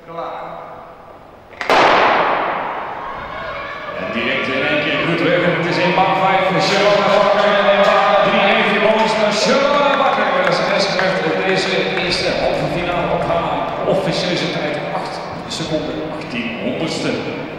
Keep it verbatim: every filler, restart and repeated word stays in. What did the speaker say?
Klaar. En direct in één keer goed weg. Het is in baan vijf. Charlotte Bakker en in baan drie heeft je bonus naar Charlotte Bakker. Dat is best op deze eerste halve finale op haar officieuze tijd acht seconden achttien honderdste.